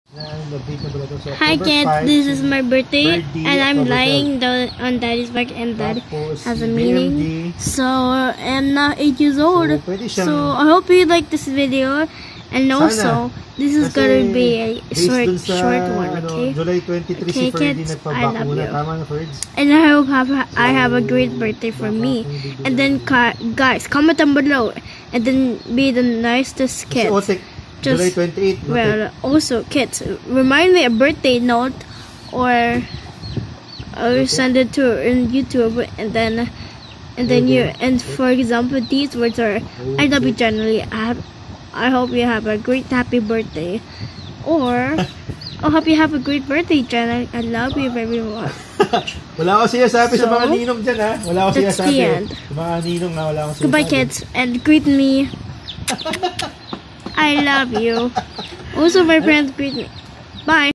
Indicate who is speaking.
Speaker 1: Hi kids, this is my birthday and I'm lying down on daddy's back and that has a meaning. So I'm now 8 years old. So I hope you like this video, and also this is gonna be a short one, okay? Okay kids, I love you. And I hope I have a great birthday for me. And then guys, comment down below and then be the nicest kids. Just, July 28. Well, also kids, remind me a birthday note, or send it to in YouTube, and then for example, these words are I love you generally. I hope you have a great happy birthday, or I hope you have a great birthday, Jen. I love you very much.
Speaker 2: Wala ako sinasabi sa mga ninong dyan, ha? Wala ako sinasabi. Sa mga ninong na wala ako sinasabi.
Speaker 1: Goodbye kids, and greet me. I love you. Also, my friends greet me. Bye.